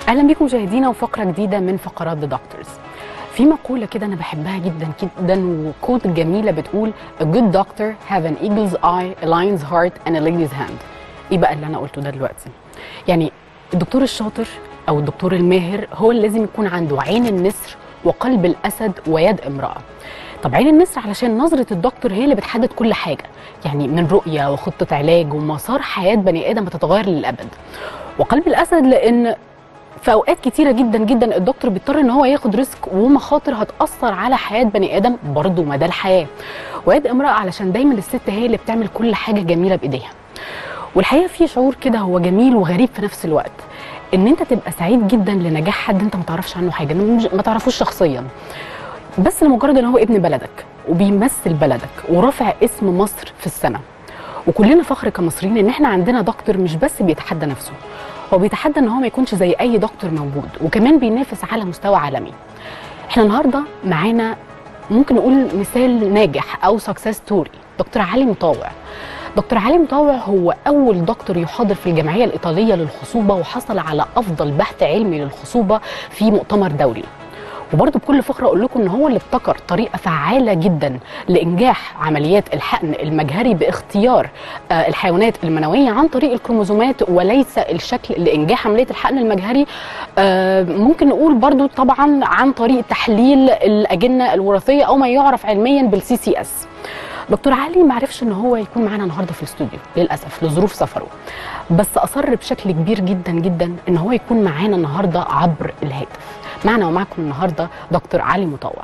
اهلا بكم مشاهدينا وفقره جديده من فقرات ذا دكتورز. في مقوله كده انا بحبها جدا جدا وكوت جميله بتقول a good doctor have an eagle's eye, a lion's heart and a lady's hand. ايه بقى اللي انا قلته ده دلوقتي؟ يعني الدكتور الشاطر او الدكتور الماهر هو اللي لازم يكون عنده عين النسر وقلب الاسد ويد امراه. طب عين النسر علشان نظره الدكتور هي اللي بتحدد كل حاجه، يعني من رؤيه وخطه علاج ومسار حياه بني ادم بتتغير للابد. وقلب الاسد لان في اوقات كتيره جدا جدا الدكتور بيضطر ان هو ياخد ريسك ومخاطر هتاثر على حياه بني ادم برضه مدى الحياه. ويد امراه علشان دايما الست هي اللي بتعمل كل حاجه جميله بايديها. والحقيقه في شعور كده هو جميل وغريب في نفس الوقت، ان انت تبقى سعيد جدا لنجاح حد انت ما تعرفش عنه حاجه، ما تعرفوش شخصيا، بس لمجرد ان هو ابن بلدك وبيمثل بلدك ورافع اسم مصر في السنه. وكلنا فخر كمصريين ان احنا عندنا دكتور مش بس بيتحدى نفسه، هو بيتحدى ان هو ما يكونش زي اي دكتور موجود، وكمان بينافس على مستوى عالمي. احنا النهارده معانا ممكن نقول مثال ناجح او سكسس ستوري، دكتور علي مطاوع. دكتور علي مطاوع هو اول دكتور يحاضر في الجمعيه الايطاليه للخصوبه، وحصل على افضل بحث علمي للخصوبه في مؤتمر دولي. وبرضه بكل فخر اقول لكم ان هو اللي ابتكر طريقه فعاله جدا لانجاح عمليات الحقن المجهري باختيار الحيوانات المنويه عن طريق الكروموزومات وليس الشكل لانجاح عمليه الحقن المجهري. ممكن نقول برضه طبعا عن طريق تحليل الاجنه الوراثيه او ما يعرف علميا بالسي سي اس. دكتور علي ما عرفش ان هو يكون معانا النهارده في الاستوديو للاسف لظروف سفره، بس اصر بشكل كبير جدا جدا ان هو يكون معانا النهارده عبر الهاتف. معنا ومعكم النهارده دكتور علي مطاوع،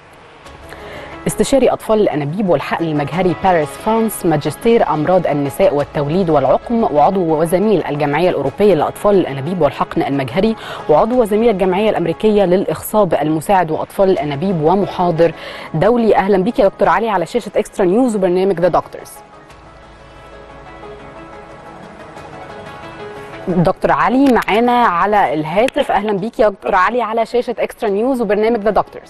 استشاري اطفال الانابيب والحقن المجهري باريس فرانس، ماجستير امراض النساء والتوليد والعقم، وعضو وزميل الجمعيه الاوروبيه لاطفال الانابيب والحقن المجهري، وعضو وزميل الجمعيه الامريكيه للاخصاب المساعد واطفال الانابيب، ومحاضر دولي. اهلا بيك يا دكتور علي على شاشه اكسترا نيوز وبرنامج ذا دكتورز. دكتور علي معانا على الهاتف. اهلا بيك يا دكتور علي على شاشه اكسترا نيوز وبرنامج ذا دكتورز.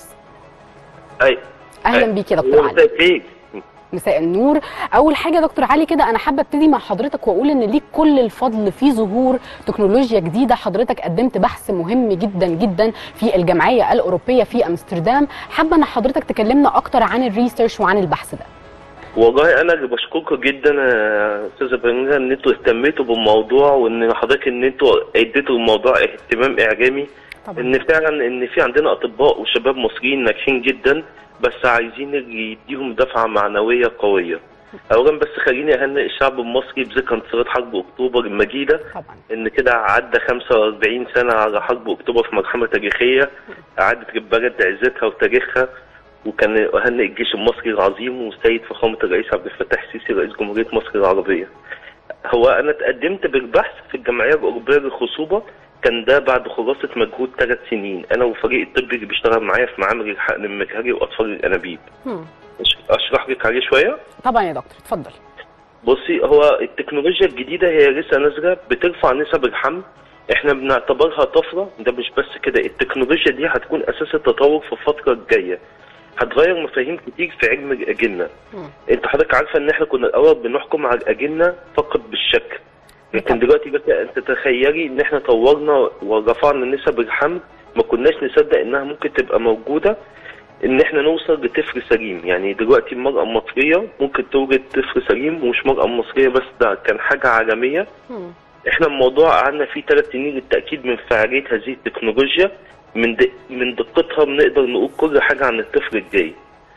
اهلا بيك يا دكتور علي. مساء النور. اول حاجه دكتور علي كده انا حابه ابتدي مع حضرتك واقول ان ليك كل الفضل في ظهور تكنولوجيا جديده. حضرتك قدمت بحث مهم جدا جدا في الجمعيه الاوروبيه في امستردام، حابه ان حضرتك تكلمنا اكتر عن الريسيرش وعن البحث ده. والله انا اللي بشكركم جدا يا استاذه بامينه ان انتوا اهتميتوا بالموضوع، وان حضرتك ان انتوا اديتوا الموضوع اهتمام اعجامي طبعا. ان فعلا ان في عندنا اطباء وشباب مصريين ناجحين جدا، بس عايزين يديهم دفعه معنويه قويه. اولا بس خليني اهنئ الشعب المصري بذكرى انتصارات حرب اكتوبر المجيده طبعا. ان كده عدى 45 سنه على حرب اكتوبر في مرحله تاريخيه اعادت البلد عزتها وتاريخها. وكان اهنئ الجيش المصري العظيم والسيد فخامه الرئيس عبد الفتاح السيسي رئيس جمهوريه مصر العربيه. هو انا تقدمت بالبحث في الجمعيه الاوروبيه للخصوبه، كان ده بعد خلاصه مجهود 3 سنين انا والفريق الطبي اللي بيشتغل معايا في معامل الحقن المجهري واطفال الانابيب. اشرح لك عليه شويه؟ طبعا يا دكتور اتفضل. بصي، هو التكنولوجيا الجديده هي لسه نازله بترفع نسب الحمل، احنا بنعتبرها طفره. ده مش بس كده، التكنولوجيا دي هتكون اساس التطور في الفتره الجايه، هتغير مفاهيم كتير في علم الاجنه. انت حضرتك عارفه ان احنا كنا الاول بنحكم على الاجنه فقط بالشكل، لكن دلوقتي بقى انت تخيلي ان احنا طورنا ورفعنا نسب الحمل ما كناش نصدق انها ممكن تبقى موجوده، ان احنا نوصل لطفل سليم. يعني دلوقتي المراه المصريه ممكن توجد طفل سليم، ومش مراه مصريه بس، ده كان حاجه عالميه. احنا الموضوع قعدنا فيه 3 سنين للتاكيد من فعاليه هذه التكنولوجيا، من دقتها بنقدر نقول كل حاجه عن الطفل الجاي.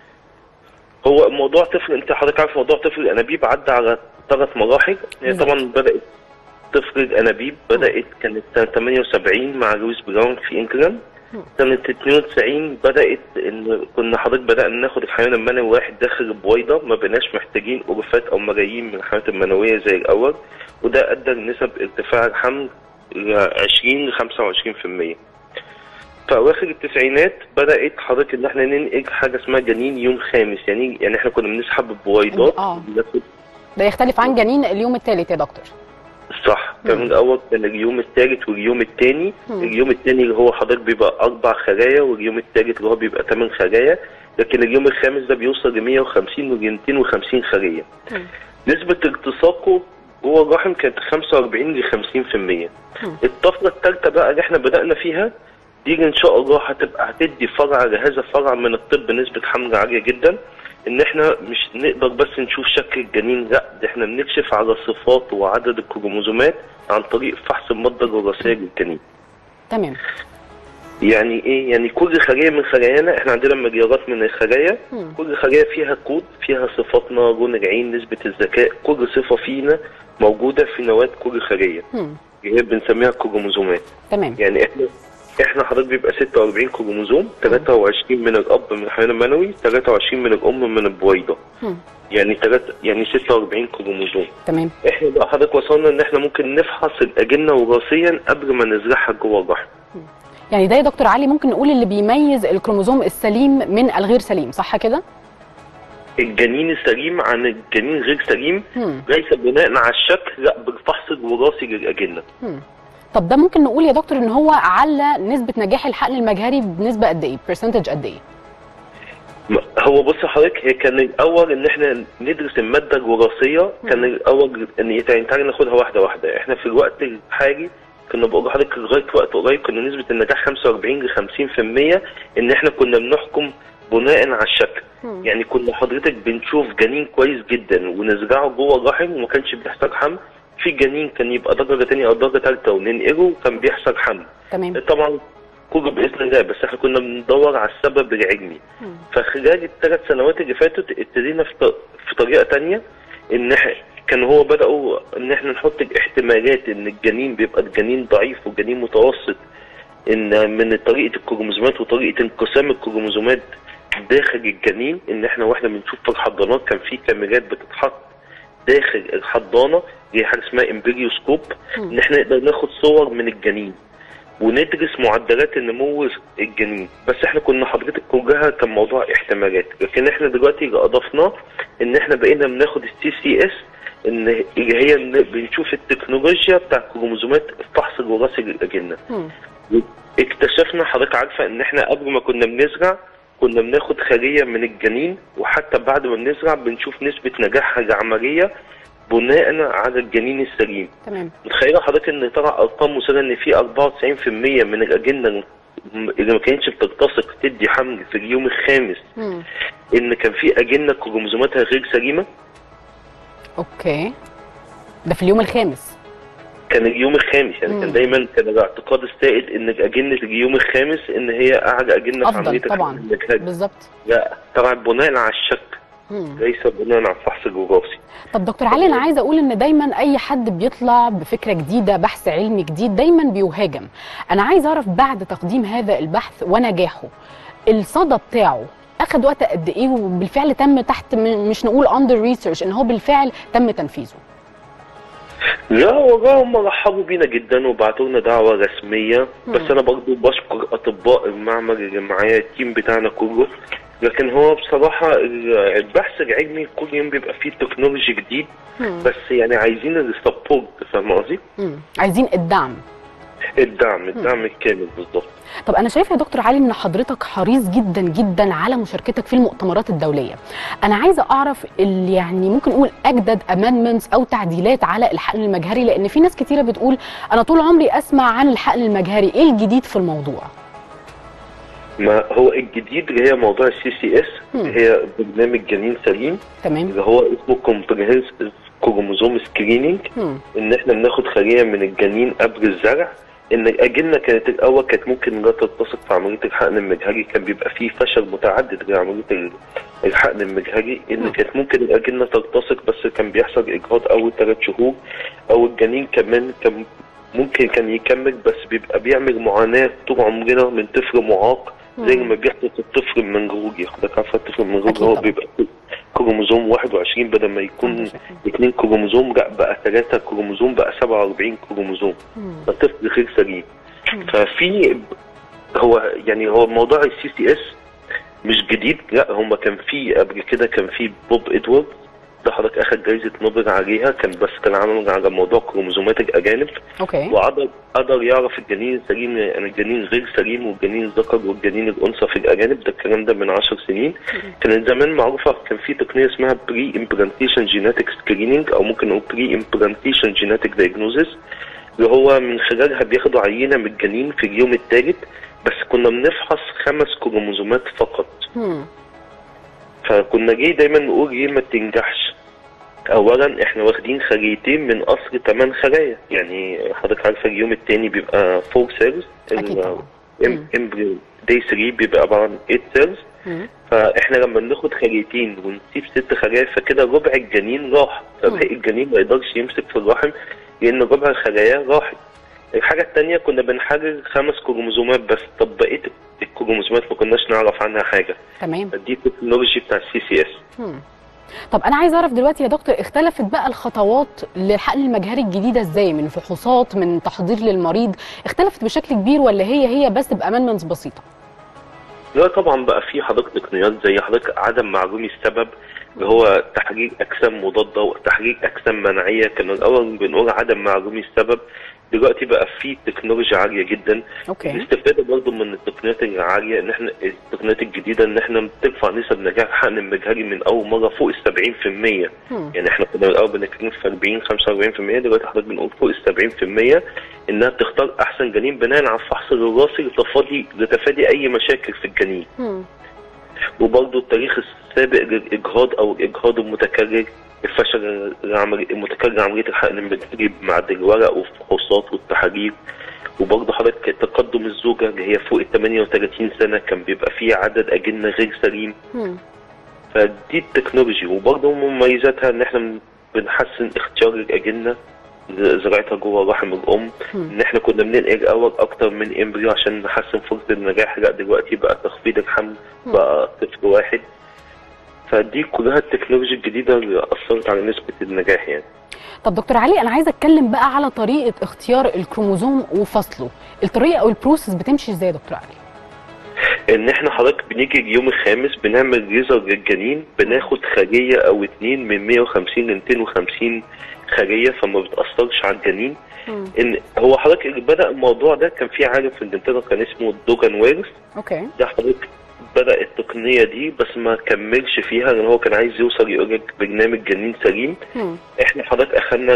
هو موضوع طفل، انت حضرتك عارف موضوع طفل الانابيب عدى على 3 مراحل. هي طبعا بدات طفل الانابيب كانت سنه 78 مع لويس براون في انجلاند. سنه 92 بدات ان كنا حضرتك بدانا ناخد الحيوان المنوي واحد داخل البويضه، ما بقيناش محتاجين الوفات او ملايين من الحيوانات المنويه زي الاول، وده ادى لنسب ارتفاع الحمل 20 ل 25%. في اواخر التسعينات بدات حضرتك ان احنا ننقل حاجه اسمها جنين يوم خامس، يعني احنا كنا بنسحب البويضات. ده يختلف عن جنين اليوم الثالث يا دكتور؟ صح، كان الاول كان اليوم الثالث واليوم الثاني. اليوم الثاني اللي هو حضرتك بيبقى 4 خلايا، واليوم الثالث اللي هو بيبقى 8 خلايا، لكن اليوم الخامس ده بيوصل ل 150 و 250 خليه. نسبه التصاقه جوه الرحم كانت 45 ل 50%. الطفره الثالثه بقى اللي احنا بدانا فيها دي ان شاء الله هتدي فرع لهذا الفرع من الطب نسبه حمل عاليه جدا، ان احنا مش نقدر بس نشوف شكل الجنين، لا ده احنا بنكشف على صفات وعدد الكروموزومات عن طريق فحص الماده الوراثيه للجنين. تمام. يعني ايه؟ يعني كل خليه من خلايانا، احنا عندنا مليارات من الخلايا، كل خليه فيها كود، فيها صفاتنا، لون العين، نسبه الذكاء، كل صفه فينا موجوده في نواه كل خليه، اللي هي بنسميها كروموزومات. تمام. يعني احنا حضرتك بيبقى 46 كروموزوم، 23 من الاب من الحيوان المنوي، 23 من الام من البويضه. يعني 46 كروموزوم. تمام. احنا بقى حضرتك وصلنا ان احنا ممكن نفحص الاجنه وراثيا قبل ما نزرعها جوه الرحم. يعني ده يا دكتور علي ممكن نقول اللي بيميز الكروموزوم السليم من الغير سليم، صح كده؟ الجنين السليم عن الجنين غير سليم ليس بناء على الشكل، لا بالفحص الوراثي للاجنه. طب ده ممكن نقول يا دكتور ان هو على نسبه نجاح الحقن المجهري بنسبه قد ايه؟ برسنتج قد ايه؟ هو بص حضرتك، هي كان الاول ان احنا ندرس الماده الوراثيه، كان الاول ان تعالى ناخدها واحده واحده. احنا في الوقت الحالي كنا بقول لحضرتك لغايه وقت قريب كنا نسبه النجاح 45 ل 50%، ان احنا كنا بنحكم بناء على الشكل. يعني كنا حضرتك بنشوف جنين كويس جدا ونزرعه جوه الرحم وما كانش بيحصل حمل، في جنين كان يبقى درجه ثانيه او درجه ثالثه وننقله وكان بيحصل حمل. تمام. طبعا كله باذن الله، بس احنا كنا بندور على السبب العلمي. فخلال ال3 سنوات اللي فاتت ابتدينا في طريقه ثانيه، ان كان هو بداوا ان احنا نحط الاحتمالات ان الجنين بيبقى الجنين ضعيف وجنين متوسط، ان من طريقه الكروموزومات وطريقه انقسام الكروموزومات داخل الجنين، ان احنا واحنا بنشوف في الحضانات كان في كاميرات بتتحط داخل الحضانه، دي حاجه اسمها امبريوسكوب، ان احنا نقدر ناخد صور من الجنين وندرس معدلات النمو الجنين. بس احنا كنا حضرتك كلها كان موضوع احتمالات، لكن احنا دلوقتي اللي اضفناه ان احنا بقينا بناخد الCCS، ان اللي هي بنشوف التكنولوجيا بتاع كروموزومات الفحص الوراثي للاجنه. اكتشفنا حضرتك عارفه ان احنا قبل ما كنا بنزرع كنا بناخد خليه من الجنين، وحتى بعد ما بنزرع بنشوف نسبه نجاحها العمليه بناء على الجنين السليم. تمام. متخيله حضرتك ان طلع ارقام مثيره ان في 94% من الاجنه اللي ما كانتش بتلتصق تدي حمل في اليوم الخامس، ان كان في اجنه كروموزوماتها غير سليمه. اوكي، ده في اليوم الخامس؟ كان اليوم الخامس، يعني كان دايما كان الاعتقاد السائد ان اجنه اليوم الخامس ان هي اعلى اجنه في عمليه طبعا. بالظبط. لا طبعا بناء على الشك، ليس بناء على الفحص الوراثي. طب دكتور علي، انا عايزه اقول ان دايما اي حد بيطلع بفكره جديده، بحث علمي جديد، دايما بيهاجم. انا عايزه اعرف بعد تقديم هذا البحث ونجاحه الصدى بتاعه اخذ وقت قد ايه، وبالفعل تم تحت مش نقول اندر ريسيرش، ان هو بالفعل تم تنفيذه؟ لا والله هم رحبوا بينا جدا وبعتوا لنا دعوه رسميه، بس انا برضه بشكر اطباء المعمل اللي معايا، التيم بتاعنا كله. لكن هو بصراحه البحث العلمي كل يوم بيبقى فيه تكنولوجي جديد، بس يعني عايزين السبورت، فاهم قصدي؟ عايزين الدعم الكامل بالظبط. طب انا شايفه يا دكتور علي ان حضرتك حريص جدا جدا على مشاركتك في المؤتمرات الدوليه. انا عايزه اعرف يعني ممكن نقول اجدد امندمنتس او تعديلات على الحقن المجهري، لان في ناس كتيره بتقول انا طول عمري اسمع عن الحقن المجهري، ايه الجديد في الموضوع؟ ما هو الجديد اللي هي موضوع الCCS، هي برنامج جنين سليم. تمام. اللي هو اسمه كومبريهنسيف كروموزوم سكريننج، ان احنا بناخد خليه من الجنين قبل الزرع. ان الاجنه كانت الاول كانت ممكن لا تلتصق في عمليه الحقن المجهري، كان بيبقى فيه فشل متعدد لعمليه الحقن المجهري، ان كانت ممكن الاجنه تلتصق بس كان بيحصل اجهاض اول 3 شهور، او الجنين كمان كان ممكن كان يكمل بس بيبقى بيعمل معاناه طول عمرنا من طفل معاق، زي ما بيحصل الطفل المنغولي. حضرتك عارفه الطفل المنغولي هو بيبقى كروموزوم 21 بدل ما يكون 2 كروموزوم، لا بقى 3 كروموزوم، بقى 47 كروموزوم، فالطفل غير سليم. ففي هو موضوع الCCS مش جديد، لا هم كان في قبل كده، كان في بوب ادوارد ده حضرتك اخد جايزه نوبل عليها، كان عامل على موضوع كروموزومات الاجانب. اوكي. وقدر يعرف الجنين السليم يعني الجنين غير سليم والجنين الذكر والجنين الانثى في الاجانب. ده الكلام ده من 10 سنين. كانت زمان معروفه، كان في تقنيه اسمها بري امبلانتيشن جيناتيك سكريننج، او ممكن نقول بري امبلانتيشن جيناتيك دايجنوزيس، اللي هو من خلالها بياخدوا عينه من الجنين في اليوم الثالث، بس كنا بنفحص 5 كروموزومات فقط. فكنا دايما نقول ليه ما تنجحش؟ اولا احنا واخدين خليتين من اصل 8 خلايا، يعني حضرتك عارفه اليوم الثاني بيبقى 4 سيلز، الامبريو داي 3 بيبقى عباره عن 8 سيلز. فاحنا لما بناخد خليتين ونسيب 6 خلايا فكده ربع الجنين راح، فباقي الجنين ما يقدرش يمسك في الرحم لان ربع الخلايا راحت. الحاجه الثانيه كنا بنحرر 5 كروموزومات بس، طب بقيه الكروموزومات ما كناش نعرف عنها حاجه. تمام. دي التكنولوجي بتاع CCS. طب انا عايز اعرف دلوقتي يا دكتور، اختلفت بقى الخطوات للحقن المجهري الجديده ازاي؟ من فحوصات، من تحضير للمريض، اختلفت بشكل كبير ولا هي بس بامانمنتس بسيطه؟ لا طبعا بقى في حضرتك تقنيات زي حضرتك عدم معلومي السبب، اللي هو تحرير اجسام مضاده وتحرير اجسام مناعيه. كان الاول بنقول عدم معلومي السبب، دلوقتي بقى في تكنولوجيا عاليه جدا. اوكي. الاستفاده برضه من التقنيات العاليه ان احنا التقنيات الجديده ان احنا بترفع نسب نجاح الحقن المجهري من اول مره فوق ال 70%. يعني احنا كنا الاول بنتكلم في 40 45%، دلوقتي حضرتك بنقول فوق ال 70%، انها بتختار احسن جنين بناء على الفحص الوراثي لتفادي اي مشاكل في الجنين. وبرضه التاريخ السابق للاجهاض او الاجهاض المتكرر، الفشل المتكرر عمليه الحقن المجهري بعد الورق والفحوصات والتحاليل. وبرضه حضرتك تقدم الزوجه اللي هي فوق ال 38 سنه كان بيبقى فيه عدد اجنه غير سليم. فدي التكنولوجي. وبرضه مميزاتها ان احنا بنحسن اختيار الاجنه، زراعتها جوه رحم الام. ان احنا كنا بننقل اول اكتر من امبريو عشان نحسن فرصه النجاح، لا دلوقتي بقى تخفيض الحمل بقى طفل واحد. فدي كلها التكنولوجيا الجديده اللي اثرت على نسبه النجاح يعني. طب دكتور علي، انا عايزه اتكلم بقى على طريقه اختيار الكروموزوم وفصله، الطريقه او البروسيس بتمشي ازاي يا دكتور علي؟ ان احنا حضرتك بنيجي اليوم الخامس بنعمل ليزر للجنين، بناخد خليه او 2 من 150 ل 250 خليه، فما بتاثرش على الجنين. ان هو حضرتك اللي بدا الموضوع ده كان في عالم في انجلترا كان اسمه دوغان ويلز. اوكي. ده حضرتك بدا التقنيه دي بس ما كملش فيها لان هو كان عايز يوصل يقول لك برنامج جنين سليم. احنا حضرتك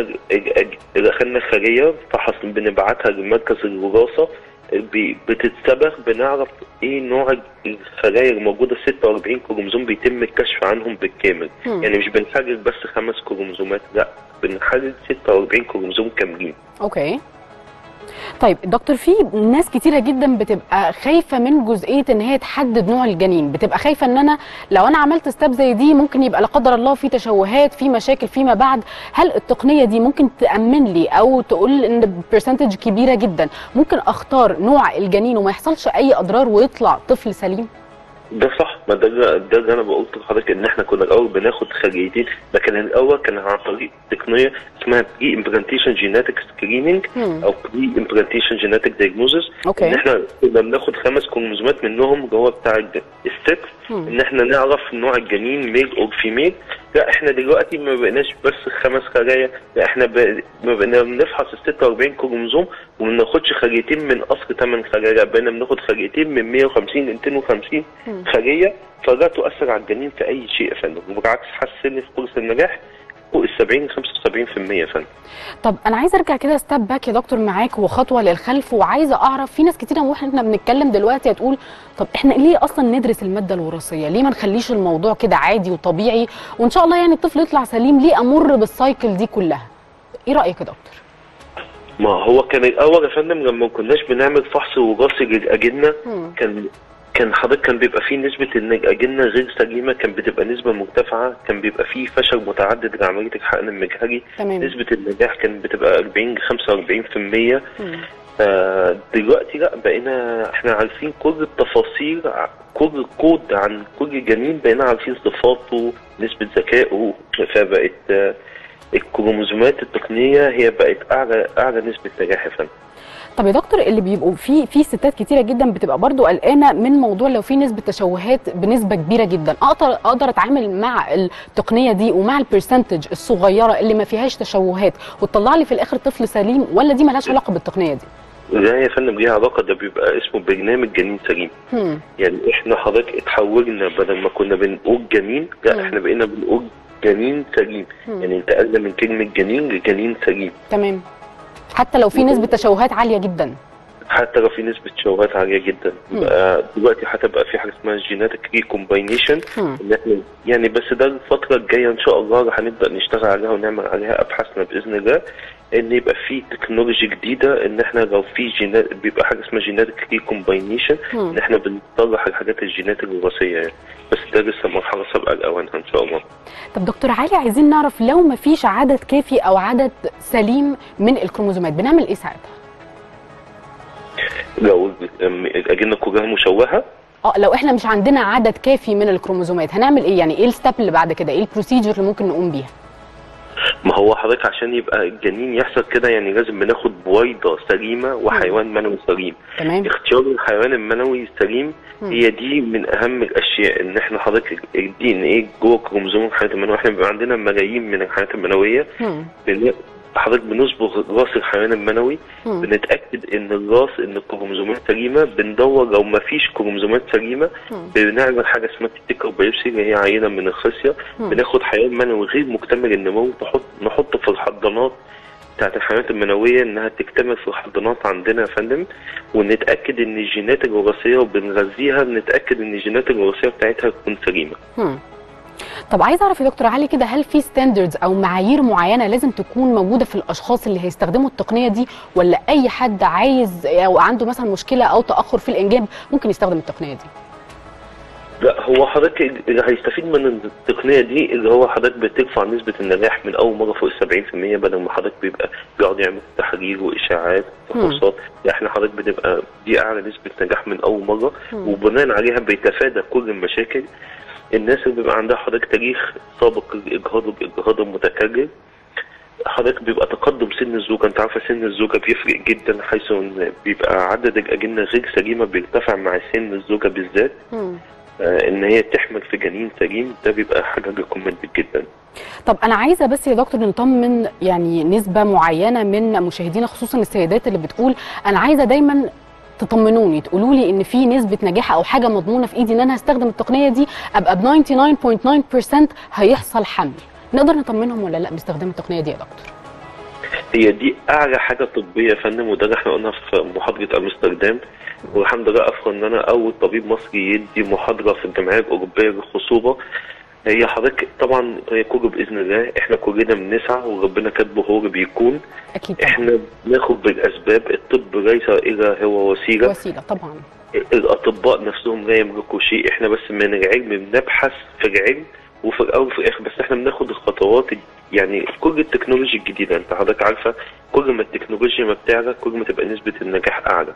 اخذنا خليه فحص بنبعتها لمركز الوراثه، بتتسبخ بنعرف ايه نوع الخلايا الموجوده. 46 كروموزوم بيتم الكشف عنهم بالكامل. يعني مش بنحرر بس 5 كروموزومات، لا بنحرر 46 كروموزوم كاملين. اوكي. طيب دكتور، في ناس كتيره جدا بتبقى خايفه من جزئيه ان هي تحدد نوع الجنين، بتبقى خايفه ان انا لو انا عملت ستاب زي دي ممكن يبقى لا قدر الله في تشوهات، في مشاكل فيما بعد. هل التقنيه دي ممكن تامن لي او تقول ان برسنتج كبيره جدا ممكن اختار نوع الجنين وما يحصلش اي اضرار ويطلع طفل سليم؟ ده صح. ما ده اللي انا بقول لحضرتك ان احنا كنا الاول بناخد خليتين، لكن الاول كان عن طريق تقنيه اسمها بري امبلانتيشن جيناتيك سكريننج او بري امبلانتيشن جيناتيك دايجنوزس. ان احنا كنا بناخد 5 كروموزومات منهم اللي هو بتاع السكس، ان احنا نعرف نوع الجنين ميل او فيميل. لا احنا دلوقتي ما بقيناش بس 5 خلايا، لا احنا بقينا بنفحص ال 46 كروموزوم وما بناخدش خليتين من اصل 8 خلايا، لا بقينا بناخد خليتين من 150 ل 250 خليه. فلا تؤثر على الجنين في اي شيء يا فندم، وبالعكس حسن فرص النجاح فوق ال 70 75% يا فندم. طب انا عايزه ارجع كده ستاب باك يا دكتور معاك وخطوه للخلف، وعايزه اعرف في ناس كتيره واحنا بنتكلم دلوقتي هتقول طب احنا ليه اصلا ندرس الماده الوراثيه؟ ليه ما نخليش الموضوع كده عادي وطبيعي وان شاء الله يعني الطفل يطلع سليم؟ ليه امر بالسايكل دي كلها؟ ايه رايك يا دكتور؟ ما هو كان الاول يا فندم لما ما كناش بنعمل فحص وراثي للاجنه كان حضرتك كان بيبقى فيه نسبة ان الأجنة غير سليمة، كان بتبقى نسبة مرتفعة، كان بيبقى فيه فشل متعدد لعملية الحقن المجهري. نسبة النجاح كانت بتبقى 40 45%. دلوقتي لا، بقينا احنا عارفين كل التفاصيل، كل كود عن كل جنين، بقينا عارفين صفاته، نسبة ذكائه. فبقت الكروموزومات التقنية هي بقت أعلى نسبة نجاح يا فندم. طب يا دكتور، اللي بيبقوا في ستات كتيره جدا بتبقى برضو قلقانه من موضوع لو في نسبه تشوهات بنسبه كبيره جدا، اقدر اتعامل مع التقنيه دي ومع البرسنتج الصغيره اللي ما فيهاش تشوهات وتطلع لي في الاخر طفل سليم، ولا دي مالهاش علاقه بالتقنيه دي؟ لا يا فندم، ليها علاقه. ده بيبقى اسمه برنامج جنين سليم. يعني احنا حضرتك اتحولنا، بدل ما كنا بنقول جنين، لا احنا بقينا بنقول جنين سليم. يعني انتقلنا من كلمه جنين لجنين سليم. تمام. حتى لو في نسبه تشوهات عاليه جدا. حتى لو في نسبه تشوهات عاليه جدا. دلوقتي هتبقى في حاجه اسمها جيناتيك ريكومباينيشن، ان احنا يعني بس ده الفتره الجايه ان شاء الله هنبدا نشتغل عليها ونعمل عليها ابحاثنا باذن الله، ان يبقى في تكنولوجي جديده، ان احنا لو في جينات بيبقى حاجه اسمها جيناتيك ريكومباينيشن، ان احنا بنطلع الحاجات الجينات الوراثيه يعني. بس ده لسه مرحله سابقه لاوانها ان شاء الله. طب دكتور علي، عايزين نعرف لو ما فيش عدد كافي او عدد سليم من الكروموزومات بنعمل ايه ساعتها؟ لو الاجنه كلها مشوهه، لو احنا مش عندنا عدد كافي من الكروموزومات هنعمل ايه؟ يعني ايه الستاب اللي بعد كده؟ ايه البروسيجر اللي ممكن نقوم بيها؟ ما هو حضرتك عشان يبقى الجنين يحصل كده يعني لازم بناخد بويضه سليمه وحيوان منوي سليم. تمام. اختيار الحيوان المنوي السليم هي دي من اهم الاشياء، ان احنا حضرتك الدي ان ايه جوه كروموزوم الحيوان المنوي. احنا بيبقى عندنا ملايين من الحيوانات المنويه. حضرتك بنصبغ راس الحيوان المنوي، بنتاكد ان الكروموزومات سليمه، بندور لو ما فيش كروموزومات سليمه بنعمل حاجه اسمها تيكر بايوبسي، اللي هي عينه من الخصيه. بناخد حيوان منوي غير مكتمل النمو، نحطه في الحضانات بتاعت الحيوانات المنويه انها تكتمل في الحضانات عندنا يا فندم، ونتاكد ان الجينات الوراثيه وبنغذيها بنتاكد ان الجينات الوراثيه بتاعتها تكون سليمه. طب عايز اعرف يا دكتور علي كده، هل في ستاندردز او معايير معينه لازم تكون موجوده في الاشخاص اللي هيستخدموا التقنيه دي، ولا اي حد عايز او عنده مثلا مشكله او تاخر في الانجاب ممكن يستخدم التقنيه دي؟ لا، هو حضرتك اللي هيستفيد من التقنيه دي اللي هو حضرتك بترفع نسبه النجاح من اول مره فوق 70%، بدل ما حضرتك بيبقى بيقعد يعمل تحاليل واشاعات وفحوصات. احنا حضرتك بتبقى دي اعلى نسبه نجاح من اول مره، وبناء عليها بيتفادى كل المشاكل. الناس اللي بيبقى عندها حضرتك تاريخ سابق الاجهاض المتكرر، حضرتك بيبقى تقدم سن الزوجه. انت عارفه سن الزوجه بيفرق جدا، حيث ان بيبقى عدد الاجنه غير سليمه بيرتفع مع سن الزوجه بالذات. ان هي تحمل في جنين سليم ده بيبقى حاجه ريكومندد جدا. طب انا عايزه بس يا دكتور نطمن يعني نسبه معينه من مشاهدينا، خصوصا السيدات اللي بتقول انا عايزه دايما تطمنوني، تقولوا لي ان في نسبه نجاح او حاجه مضمونه في ايدي ان انا هستخدم التقنيه دي ابقى ب 99.9% هيحصل حمل. نقدر نطمنهم ولا لا باستخدام التقنيه دي يا دكتور؟ هي دي اعلى حاجه طبيه يا فندم، وده اللي احنا قلنا في محاضره امستردام. والحمد لله افخر ان انا اول طبيب مصري يدي محاضره في الجمعيه الاوروبيه للخصوبه. هي حضرتك طبعا هي كله باذن الله، احنا كلنا بنسعى وربنا كاتبه هو اللي بيكون. اكيد. احنا بناخد بالاسباب، الطب ليس الا هو وسيله طبعا. الاطباء نفسهم لا يملكوا شيء، احنا بس من العلم بنبحث في العلم، وفي الاول وفي الاخر بس احنا بناخد الخطوات. يعني كل التكنولوجيا الجديده انت حضرتك عارفه، كل ما التكنولوجيا ما بتعلى كل ما تبقى نسبه النجاح اعلى.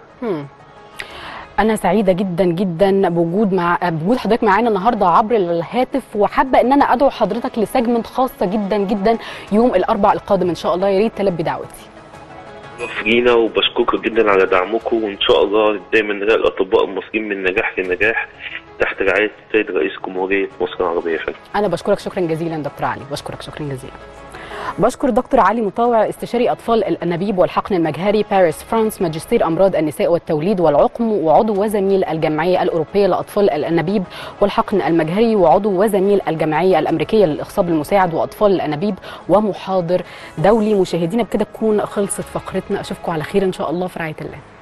أنا سعيدة جدا جدا بوجود حضرتك معانا النهارده عبر الهاتف، وحابة إن أنا أدعو حضرتك لسيجمنت خاصة جدا جدا يوم الأربعاء القادم إن شاء الله، يا ريت تلبي دعوتي. وفرينا وبشكركم جدا على دعمكم، وإن شاء الله دايما نلاقي الأطباء المصريين من نجاح لنجاح تحت رعاية السيد رئيس جمهورية مصر العربية. أنا بشكرك شكرا جزيلا دكتور علي، بشكرك شكرا جزيلا. بشكر دكتور علي مطاوع، استشاري اطفال الانابيب والحقن المجهري، باريس فرانس، ماجستير امراض النساء والتوليد والعقم، وعضو وزميل الجمعيه الاوروبيه لاطفال الانابيب والحقن المجهري، وعضو وزميل الجمعيه الامريكيه للاخصاب المساعد واطفال الانابيب، ومحاضر دولي. مشاهدينا بكده تكون خلصت فقرتنا، اشوفكم على خير ان شاء الله في رعايه الله.